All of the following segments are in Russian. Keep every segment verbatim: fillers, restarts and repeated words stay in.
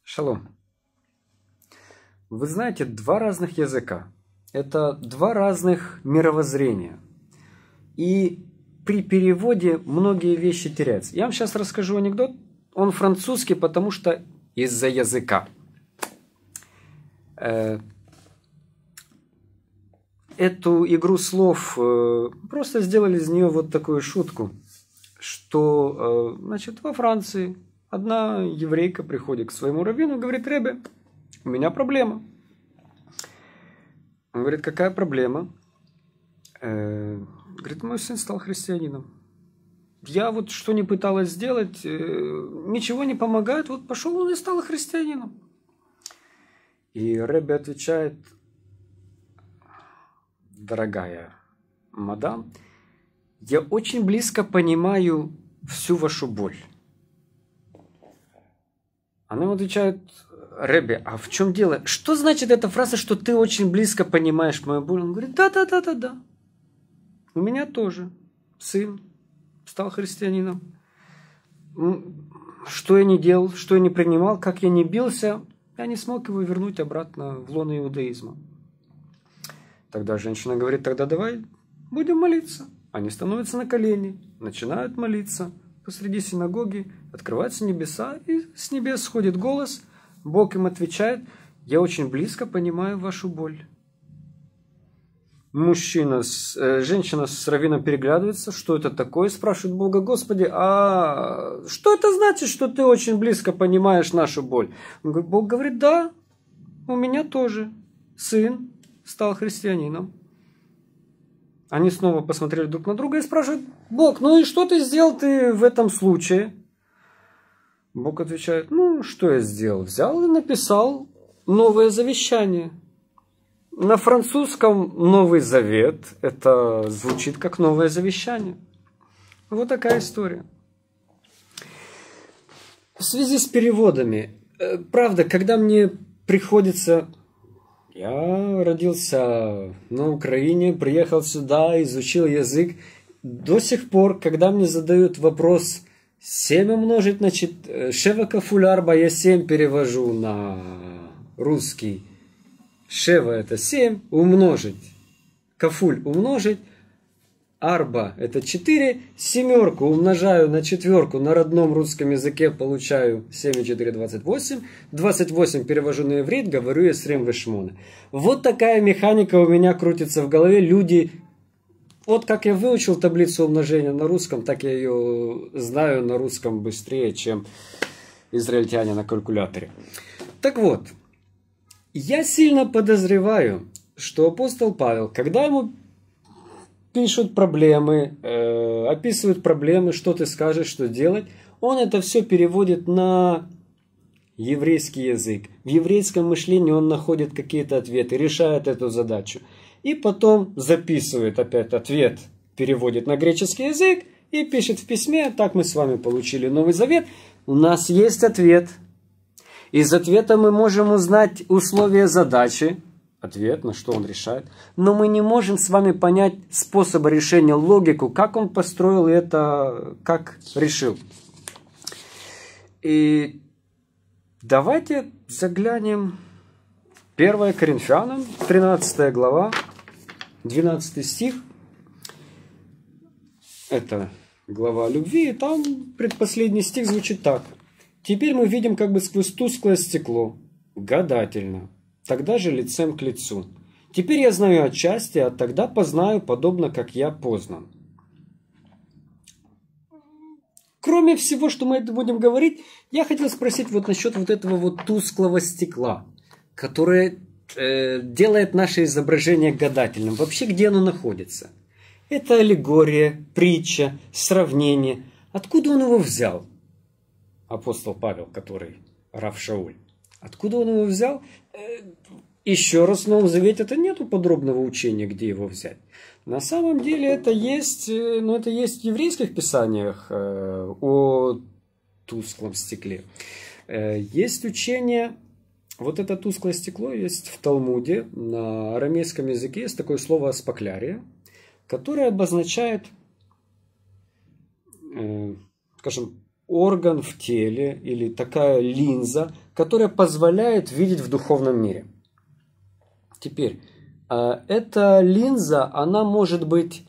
Шалом. Вы знаете, два разных языка. Это два разных мировоззрения. И при переводе многие вещи теряются. Я вам сейчас расскажу анекдот. Он французский, потому что из-за языка. Эту игру слов просто сделали из нее вот такую шутку, что, значит, во Франции одна еврейка приходит к своему раввину и говорит: «Ребе, у меня проблема». Он говорит: «Какая проблема?» Говорит: «Мой сын стал христианином. Я вот что не пыталась сделать, ничего не помогает, вот пошел он и стал христианином». И Ребе отвечает: «Дорогая мадам, я очень близко понимаю всю вашу боль». Она ему отвечает: «Ребе, а в чем дело? Что значит эта фраза, что ты очень близко понимаешь мою боль?» Он говорит: «Да-да-да-да-да. У меня тоже сын стал христианином. Что я не делал, что я не принимал, как я не бился, я не смог его вернуть обратно в лоно иудаизма». Тогда женщина говорит: «Тогда давай будем молиться». Они становятся на колени, начинают молиться. Посреди синагоги открываются небеса, и с небес сходит голос. Бог им отвечает: «Я очень близко понимаю вашу боль». Мужчина, с, э, женщина с раввином переглядывается. Что это такое? Спрашивает Бога: «Господи, а что это значит, что ты очень близко понимаешь нашу боль?» Бог говорит: «Да, у меня тоже сын стал христианином». Они снова посмотрели друг на друга и спрашивают: «Бог, ну и что ты сделал ты в этом случае?» Бог отвечает: «Ну, что я сделал? Взял и написал новое завещание». На французском Новый Завет – это звучит как новое завещание. Вот такая история. В связи с переводами, правда, когда мне приходится... Я родился на Украине, приехал сюда, изучил язык. До сих пор, когда мне задают вопрос семь умножить, значит, шева кафуль арба, я семь перевожу на русский. Шева это семь, умножить. Кафуль умножить. Арба это четыре. Семерку умножаю на четверку на родном русском языке, получаю семь и четыре, двадцать восемь. двадцать восемь перевожу на иврит, говорю Есрем вешмона. Вот такая механика у меня крутится в голове. Люди, вот как я выучил таблицу умножения на русском, так я ее знаю на русском быстрее, чем израильтяне на калькуляторе. Так вот, я сильно подозреваю, что апостол Павел, когда ему пишут проблемы, э, описывают проблемы, что ты скажешь, что делать, он это все переводит на еврейский язык. В еврейском мышлении он находит какие-то ответы, решает эту задачу. И потом записывает опять ответ, переводит на греческий язык и пишет в письме: «Так мы с вами получили Новый Завет, у нас есть ответ». Из ответа мы можем узнать условия задачи, ответ, на что он решает, но мы не можем с вами понять способ решения, логику, как он построил это, как решил. И давайте заглянем в первое Коринфянам, тринадцатая глава, двенадцатый стих. Это глава о любви, и там предпоследний стих звучит так. «Теперь мы видим как бы сквозь тусклое стекло, гадательно, тогда же лицем к лицу. Теперь я знаю отчасти, а тогда познаю, подобно как я познан». Кроме всего, что мы это будем говорить, я хотел спросить вот насчет вот этого вот тусклого стекла, которое э, делает наше изображение гадательным. Вообще, где оно находится? Это аллегория, притча, сравнение. Откуда он его взял? Апостол Павел, который Рав Шауль. Откуда он его взял? Еще раз, в Новом Завете это нету подробного учения, где его взять. На самом деле это есть, ну, это есть в еврейских писаниях э, о тусклом стекле. Э, есть учение, вот это тусклое стекло есть в Талмуде, на арамейском языке есть такое слово аспаклярия, которое обозначает, э, скажем, орган в теле или такая линза, которая позволяет видеть в духовном мире. Теперь, эта линза, она может быть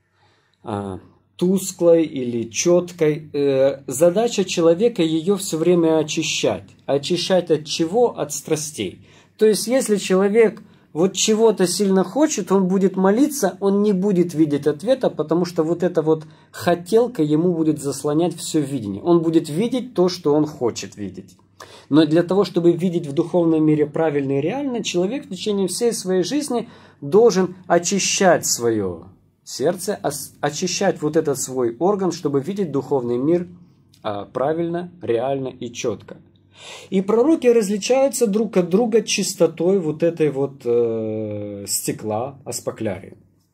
тусклой или четкой. Задача человека ее все время очищать. Очищать от чего? От страстей. То есть, если человек вот чего-то сильно хочет, он будет молиться, он не будет видеть ответа, потому что вот эта вот хотелка ему будет заслонять все видение. Он будет видеть то, что он хочет видеть. Но для того, чтобы видеть в духовном мире правильно и реально, человек в течение всей своей жизни должен очищать свое сердце, очищать вот этот свой орган, чтобы видеть духовный мир правильно, реально и четко. И пророки различаются друг от друга чистотой вот этой вот э, стекла, аспоклярии.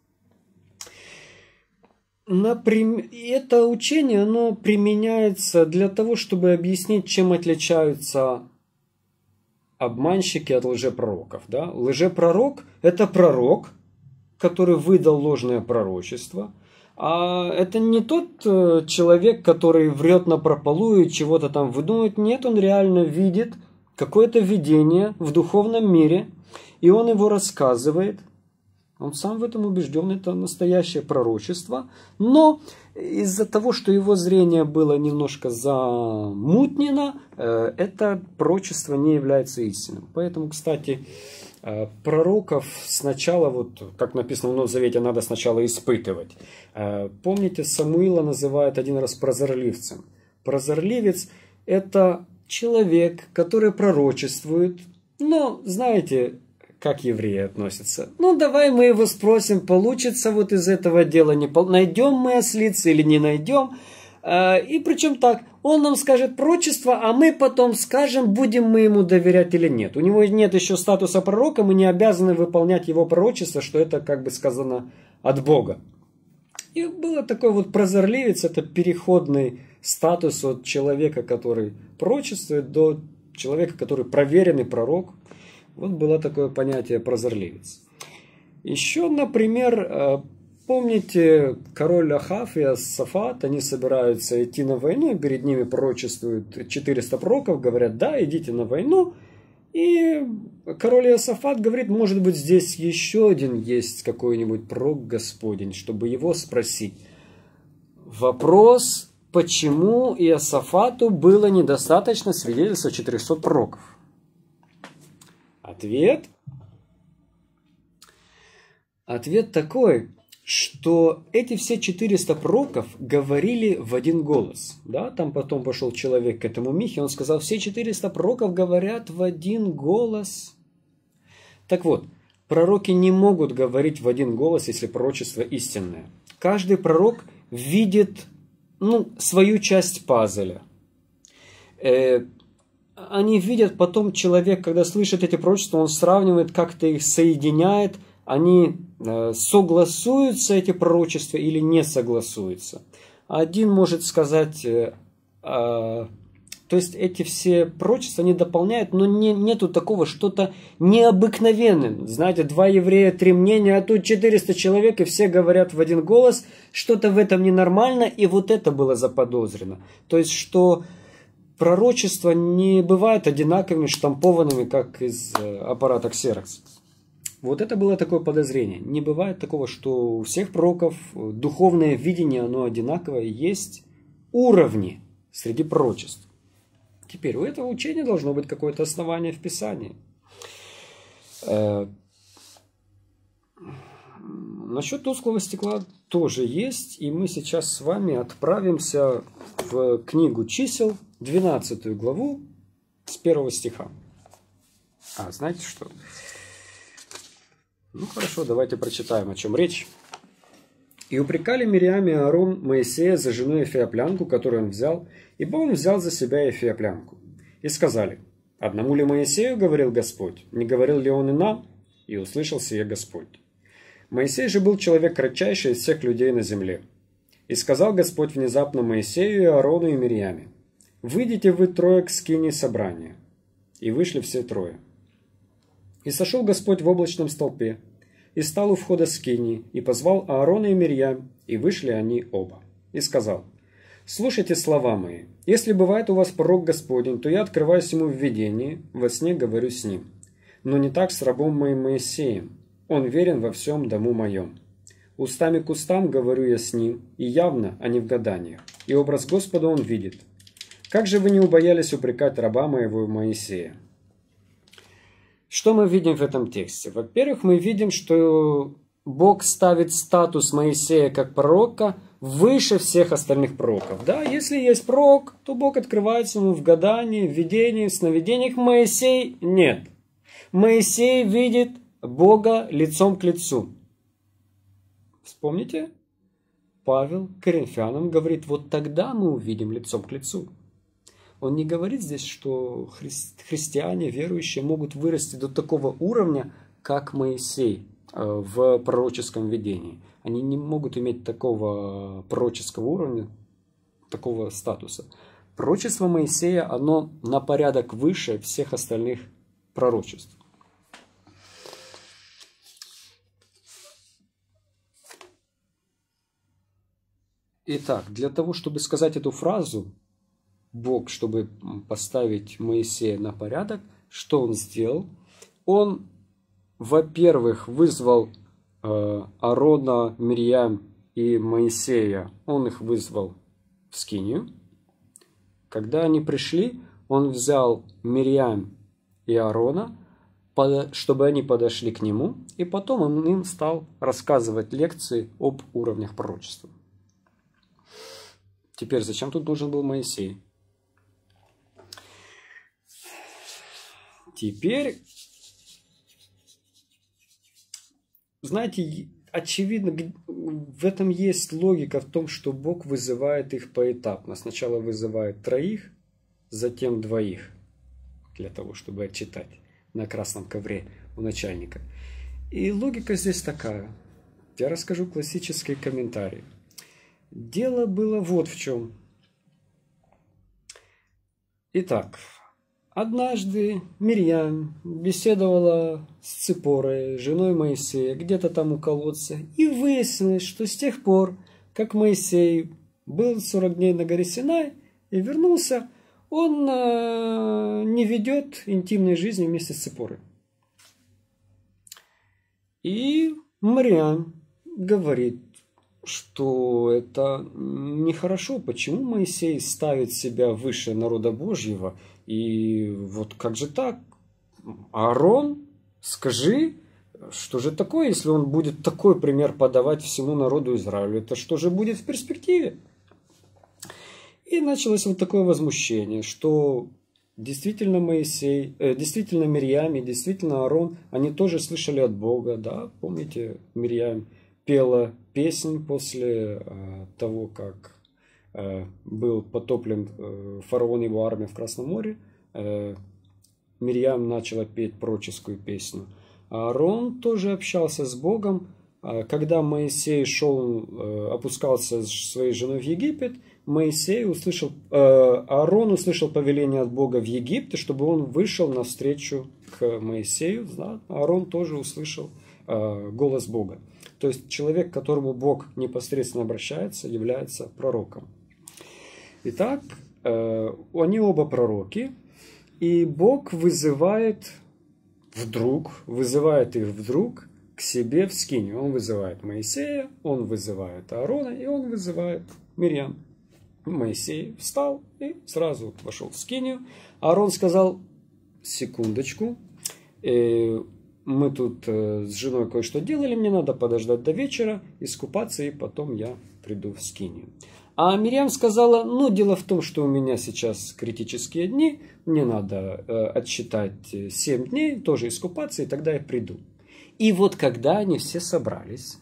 Наприм... Это учение, оно применяется для того, чтобы объяснить, чем отличаются обманщики от лжепророков. Да? Лжепророк – это пророк, который выдал ложное пророчество. А это не тот человек, который врет напропалую и чего-то там выдумывает. Нет, он реально видит какое-то видение в духовном мире, и он его рассказывает. Он сам в этом убежден, это настоящее пророчество. Но из-за того, что его зрение было немножко замутнено, это пророчество не является истинным. Поэтому, кстати, пророков сначала, вот как написано в Новом Завете, надо сначала испытывать. Помните, Самуила называют один раз прозорливцем. Прозорливец – это человек, который пророчествует, но, знаете, как евреи относятся. Ну, давай мы его спросим, получится вот из этого дела, не пол... найдем мы ослицы или не найдем. И причем так, он нам скажет пророчество, а мы потом скажем, будем мы ему доверять или нет. У него нет еще статуса пророка, мы не обязаны выполнять его пророчество, что это, как бы сказано, от Бога. И было такой вот прозорливец, это переходный статус от человека, который пророчествует, до человека, который проверенный пророк. Вот было такое понятие прозорливец. Еще, например, помните, король Ахав и Иосафат, они собираются идти на войну, и перед ними пророчествуют четыреста пророков, говорят, да, идите на войну. И король Иосафат говорит, может быть, здесь еще один есть какой-нибудь пророк Господень, чтобы его спросить. Вопрос, почему Иосафату было недостаточно свидетельства четырехсот пророков? Ответ. Ответ такой, что эти все четыреста пророков говорили в один голос. Да? Там потом пошел человек к этому Михе, он сказал, все четыреста пророков говорят в один голос. Так вот, пророки не могут говорить в один голос, если пророчество истинное. Каждый пророк видит, ну, свою часть пазля. Э, они видят, потом человек, когда слышит эти пророчества, он сравнивает, как-то их соединяет, они э, согласуются, эти пророчества, или не согласуются. Один может сказать, э, э, то есть эти все пророчества, они дополняют, но не, нету такого что-то необыкновенное. Знаете, два еврея, три мнения, а тут четыреста человек, и все говорят в один голос, что-то в этом ненормально, и вот это было заподозрено. То есть, что пророчества не бывают одинаковыми, штампованными, как из э, аппарата Xerox. Вот это было такое подозрение. Не бывает такого, что у всех пророков духовное видение, оно одинаковое. Есть уровни среди пророчеств. Теперь у этого учения должно быть какое-то основание в Писании. Э, насчет тусклого стекла тоже есть. И мы сейчас с вами отправимся в книгу Чисел, двенадцатую главу, с первого стиха. А, знаете что? Ну хорошо, давайте прочитаем, о чем речь. «И упрекали Мириам и Аарон Моисея за жену Эфиоплянку, которую он взял, ибо он взял за себя Эфиоплянку. И сказали, одному ли Моисею говорил Господь, не говорил ли он и нам? И услышал сие Господь. Моисей же был человек кратчайший из всех людей на земле. И сказал Господь внезапно Моисею и Аарону и Мирьяме, выйдите вы трое к скинии собрания. И вышли все трое. И сошел Господь в облачном столпе, и стал у входа скинии, и позвал Аарона и Мирьям, и вышли они оба. И сказал, Слушайте слова мои. Если бывает у вас пророк Господень, то я открываюсь ему в видении, во сне говорю с ним. Но не так с рабом моим Моисеем. Он верен во всем дому моем. Устами к устам говорю я с ним, и явно, а не в гаданиях. И образ Господа он видит. Как же вы не убоялись упрекать раба моего Моисея? Что мы видим в этом тексте? Во-первых, мы видим, что Бог ставит статус Моисея как пророка выше всех остальных пророков. Да? Если есть пророк, то Бог открывается ему в гадании, в видении, в сновидениях. Моисей нет. Моисей видит Бога лицом к лицу. Вспомните? Павел Коринфянам говорит, вот тогда мы увидим лицом к лицу. Он не говорит здесь, что хри- христиане, верующие, могут вырасти до такого уровня, как Моисей в пророческом видении. Они не могут иметь такого пророческого уровня, такого статуса. Пророчество Моисея, оно на порядок выше всех остальных пророчеств. Итак, для того, чтобы сказать эту фразу, Бог, чтобы поставить Моисея на порядок, что Он сделал? Он, во-первых, вызвал э, Аарона, Мирьям и Моисея. Он их вызвал в скинию. Когда они пришли, Он взял Мирьям и Аарона, чтобы они подошли к нему, и потом Он им стал рассказывать лекции об уровнях пророчества. Теперь, зачем тут нужен был Моисей? Теперь, знаете, очевидно, в этом есть логика в том, что Бог вызывает их поэтапно. Сначала вызывает троих, затем двоих, для того, чтобы отчитать на красном ковре у начальника. И логика здесь такая. Я расскажу классический комментарий. Дело было вот в чем. Итак, однажды Мирьям беседовала с Ципорой, женой Моисея, где-то там у колодца, и выяснилось, что с тех пор, как Моисей был сорок дней на горе Синай и вернулся, он э, не ведет интимной жизни вместе с Ципорой. И Мирьям говорит, что это нехорошо. Почему Моисей ставит себя выше народа Божьего? И вот как же так? Аарон, скажи, что же такое, если он будет такой пример подавать всему народу Израилю? Это что же будет в перспективе? И началось вот такое возмущение, что действительно Моисей, э, действительно Мирьям и действительно Аарон, они тоже слышали от Бога, да? Помните, Мирьям пела песнь после э, того, как э, был потоплен э, фараон и его армия в Красном море. Э, Мирьям начала петь пророческую песню. А Аарон тоже общался с Богом. Э, когда Моисей шел, э, опускался с своей женой в Египет, Моисей услышал, э, Аарон услышал повеление от Бога в Египте, чтобы он вышел навстречу к Моисею. Да? Аарон тоже услышал э, голос Бога. То есть человек, к которому Бог непосредственно обращается, является пророком. Итак, э, они оба пророки, и Бог вызывает вдруг, вызывает их вдруг к себе в скинию. Он вызывает Моисея, он вызывает Аарона, и он вызывает Мирьям. Моисей встал и сразу вошел в скинию. Аарон сказал, секундочку, э, мы тут с женой кое-что делали, мне надо подождать до вечера, искупаться, и потом я приду в скинию. А Мирьям сказала, ну, дело в том, что у меня сейчас критические дни, мне надо э, отсчитать семь дней, тоже искупаться, и тогда я приду. И вот когда они все собрались,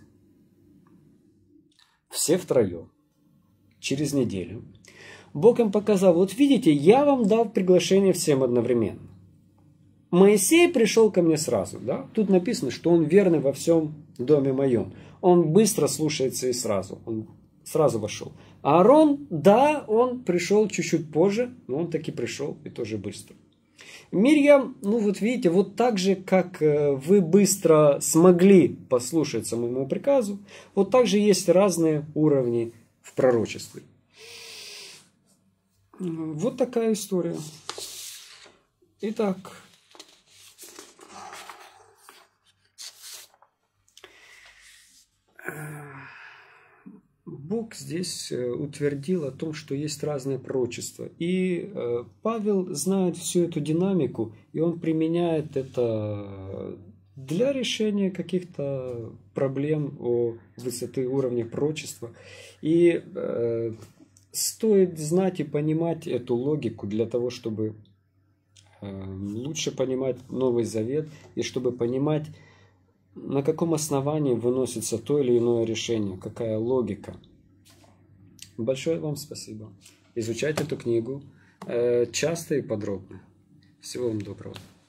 все втроем, через неделю, Бог им показал, вот видите, я вам дал приглашение всем одновременно. Моисей пришел ко мне сразу, да? Тут написано, что он верный во всем доме моем. Он быстро слушается и сразу. Он сразу вошел. А Аарон, да, он пришел чуть-чуть позже, но он таки пришел и тоже быстро. Мирьям, ну вот видите, вот так же, как вы быстро смогли послушаться моему приказу, вот так же есть разные уровни в пророчестве. Вот такая история. Итак, Бог здесь утвердил о том, что есть разные пророчества. И Павел знает всю эту динамику, и он применяет это для решения каких-то проблем о высоты уровня пророчества. И э, стоит знать и понимать эту логику для того, чтобы э, лучше понимать Новый Завет и чтобы понимать, на каком основании выносится то или иное решение, какая логика. Большое вам спасибо. Изучайте эту книгу э, часто и подробно. Всего вам доброго.